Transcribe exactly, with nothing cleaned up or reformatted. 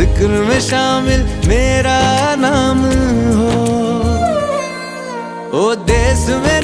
जिक्र में शामिल मेरा नाम हो। ओ देश में